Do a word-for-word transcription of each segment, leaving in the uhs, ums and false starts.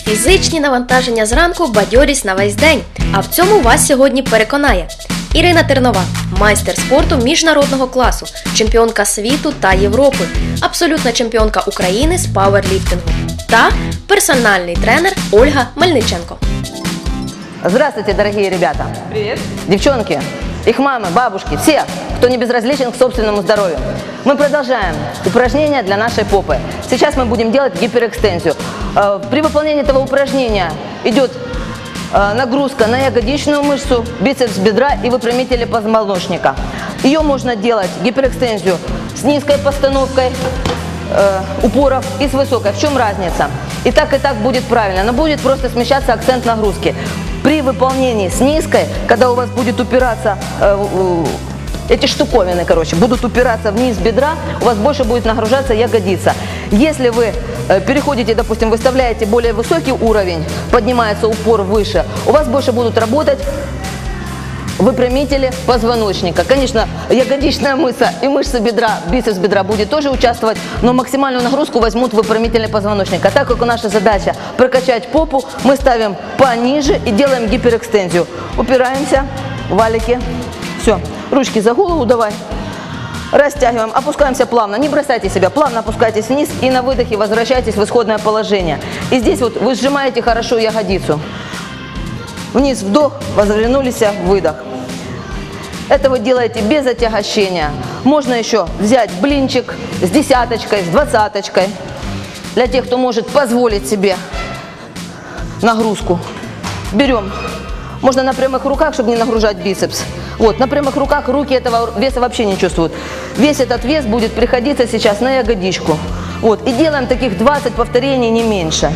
Фізичні навантаження зранку, бадьорість на весь день. А в цьому вас сьогодні переконає Ірина Тернова, майстер спорту міжнародного класу, чемпіонка світу та Європи, абсолютна чемпіонка України з пауерліфтингу та персональний тренер Ольга Мельниченко. Здравствуйте, дорогие ребята! Привет! Девчонки, их мамы, бабушки, все, кто не безразличен к собственному здоровью. Мы продолжаем упражнения для нашей попы. Сейчас мы будем делать гиперэкстензию. При выполнении этого упражнения идет нагрузка на ягодичную мышцу, бицепс бедра и выпрямители позвоночника. Ее можно делать, гиперэкстензию, с низкой постановкой э, упоров и с высокой. В чем разница? И так, и так будет правильно, но будет просто смещаться акцент нагрузки. При выполнении с низкой, когда у вас будет упираться э, э, эти штуковины, короче, будут упираться вниз бедра, у вас больше будет нагружаться ягодица. Если вы э, переходите, допустим, выставляете более высокий уровень, поднимается упор выше, у вас больше будут работать выпрямители позвоночника. Конечно, ягодичная мышца и мышцы бедра, бицепс бедра будет тоже участвовать, но максимальную нагрузку возьмут выпрямители позвоночника. Так как наша задача прокачать попу, мы ставим пониже и делаем гиперэкстензию. Упираемся, валики, все, ручки за голову давай, растягиваем, опускаемся плавно, не бросайте себя, плавно опускайтесь вниз и на выдохе возвращайтесь в исходное положение. И здесь вот вы сжимаете хорошо ягодицу. Вниз вдох, развернулись, выдох. Это вы делаете без отягощения. Можно еще взять блинчик с десяточкой, с двадцаточкой. Для тех, кто может позволить себе нагрузку. Берем. Можно на прямых руках, чтобы не нагружать бицепс. Вот, на прямых руках руки этого веса вообще не чувствуют. Весь этот вес будет приходиться сейчас на ягодичку. Вот, и делаем таких двадцать повторений, не меньше.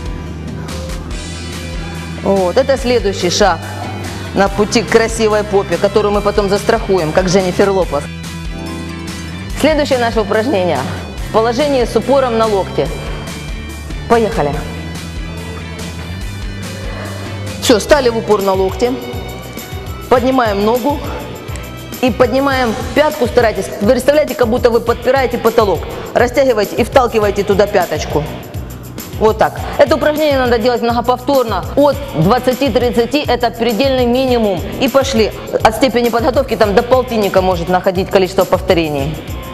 Вот, это следующий шаг на пути к красивой попе, которую мы потом застрахуем, как Дженнифер Лопес. Следующее наше упражнение в положении с упором на локте. Поехали. Все, стали в упор на локте. Поднимаем ногу и поднимаем пятку, старайтесь. Вы представляете, как будто вы подпираете потолок. Растягивайте и вталкивайте туда пяточку. Вот так. Это упражнение надо делать многоповторно. От двадцати тридцати это предельный минимум. И пошли. От степени подготовки там до полтинника может находить количество повторений.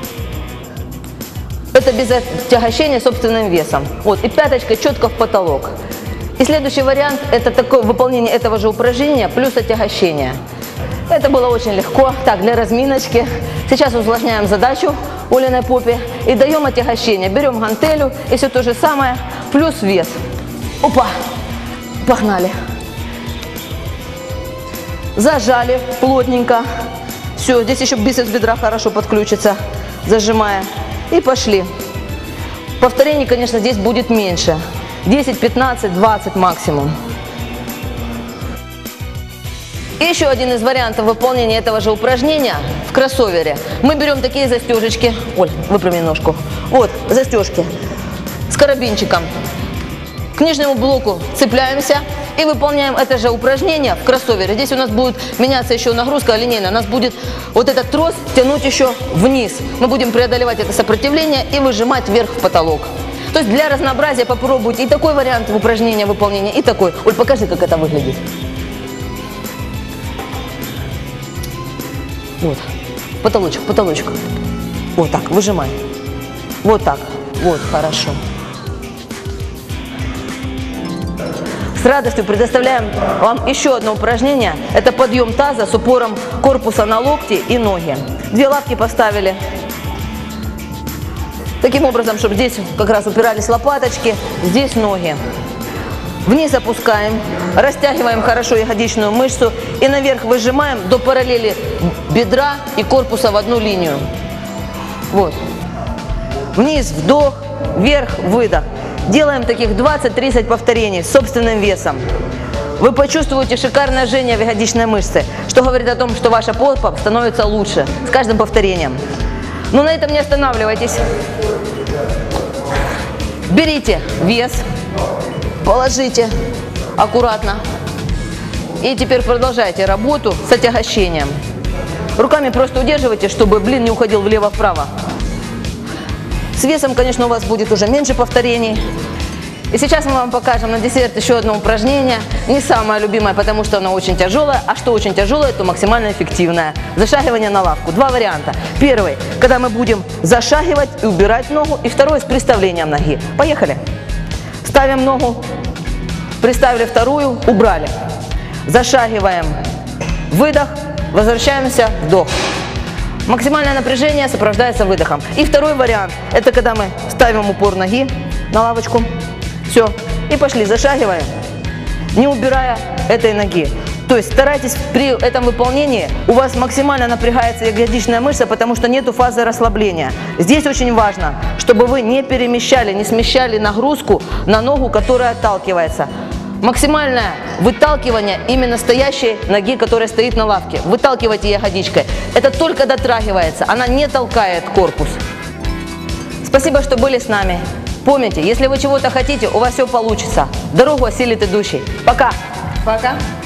Это без отягощения собственным весом. Вот. И пяточкой четко в потолок. И следующий вариант это такое выполнение этого же упражнения плюс отягощение. Это было очень легко. Так, для разминочки. Сейчас усложняем задачу Олиной попе и даем отягощение. Берем гантелю и все то же самое, плюс вес. Опа! Погнали. Зажали плотненько. Все, здесь еще бицепс бедра хорошо подключится, зажимая. И пошли. Повторений, конечно, здесь будет меньше. десять, пятнадцать, двадцать максимум. И еще один из вариантов выполнения этого же упражнения в кроссовере. Мы берем такие застежечки. Оль, выпрями ножку. Вот, застежки с карабинчиком. К нижнему блоку цепляемся и выполняем это же упражнение в кроссовере. Здесь у нас будет меняться еще нагрузка линейная. У нас будет вот этот трос тянуть еще вниз. Мы будем преодолевать это сопротивление и выжимать вверх в потолок. То есть для разнообразия попробуйте и такой вариант упражнения выполнения, и такой. Оль, покажи, как это выглядит. Вот, потолочек, потолочек. Вот так, выжимай. Вот так, вот, хорошо. С радостью предоставляем вам еще одно упражнение. Это подъем таза с упором корпуса на локти и ноги. Две лапки поставили. Таким образом, чтобы здесь как раз упирались лопаточки, здесь ноги. Вниз опускаем, растягиваем хорошо ягодичную мышцу и наверх выжимаем до параллели бедра и корпуса в одну линию. Вот. Вниз вдох, вверх выдох. Делаем таких двадцать-тридцать повторений с собственным весом. Вы почувствуете шикарное жжение в ягодичной мышце, что говорит о том, что ваша попа становится лучше с каждым повторением. Но на этом не останавливайтесь. Берите вес. Положите аккуратно. И теперь продолжайте работу с отягощением. Руками просто удерживайте, чтобы блин не уходил влево-вправо. С весом, конечно, у вас будет уже меньше повторений. И сейчас мы вам покажем на десерт еще одно упражнение. Не самое любимое, потому что оно очень тяжелое. А что очень тяжелое, то максимально эффективное. Зашагивание на лавку. Два варианта. Первый, когда мы будем зашагивать и убирать ногу. И второй, с приставлением ноги. Поехали. Ставим ногу, приставили вторую, убрали. Зашагиваем. Выдох. Возвращаемся. Вдох. Максимальное напряжение сопровождается выдохом. И второй вариант, это когда мы ставим упор ноги на лавочку. Все. И пошли, зашагиваем, не убирая этой ноги. То есть старайтесь при этом выполнении, у вас максимально напрягается ягодичная мышца, потому что нету фазы расслабления. Здесь очень важно, чтобы вы не перемещали, не смещали нагрузку на ногу, которая отталкивается. Максимальное выталкивание именно стоящей ноги, которая стоит на лавке. Выталкивайте ягодичкой. Это только дотрагивается, она не толкает корпус. Спасибо, что были с нами. Помните, если вы чего-то хотите, у вас все получится. Дорогу осилит идущий. Пока! Пока!